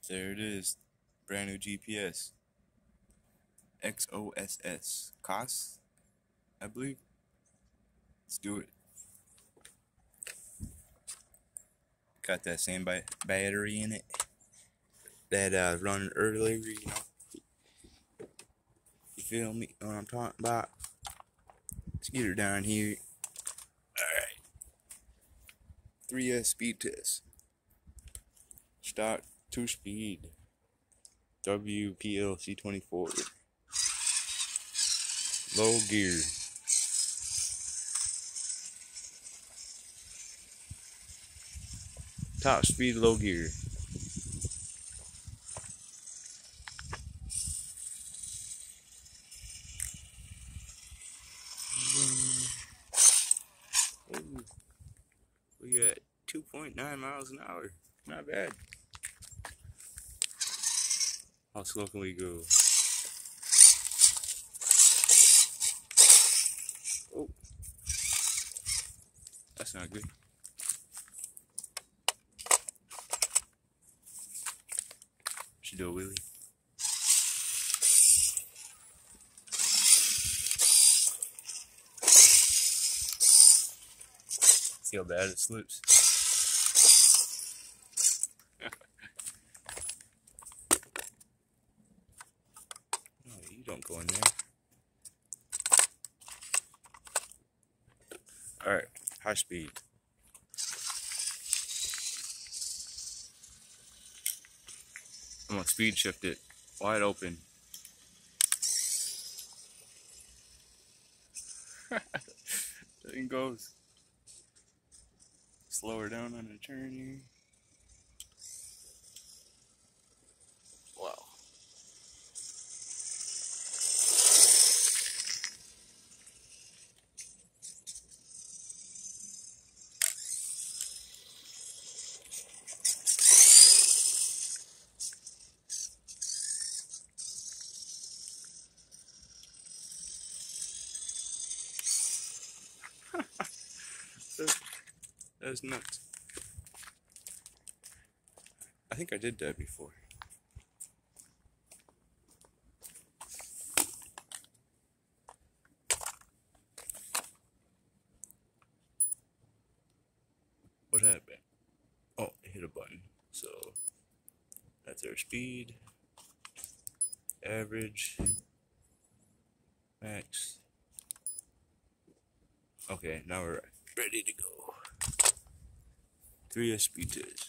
There it is. Brand new GPS. XOSS. COS, I believe. Let's do it. Got that same battery in it that I was running earlier, you know. You feel me? What I'm talking about? Let's get her down here. Alright. 3S speed test. Stock 2-speed. WPL C24. Low gear. Top speed, low gear. Ooh, we got 2.9 miles an hour. Not bad. How slow can we go? Oh, that's not good. Should do a wheelie. See how bad it slips. No, you don't go in there. Alright, high speed. I'm gonna speed shift it. Wide open. There it goes. Slow her down on the turn here. Wow. That's nuts. I think I did that before. What happened? Oh, it hit a button. So that's our speed, average, max. Okay, now we're ready to go. 3S speed test.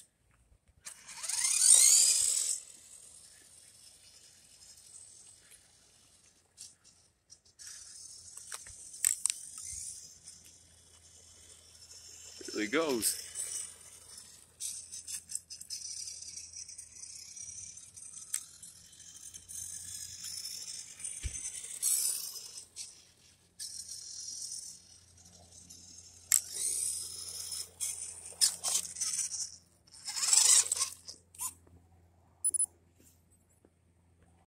There it goes.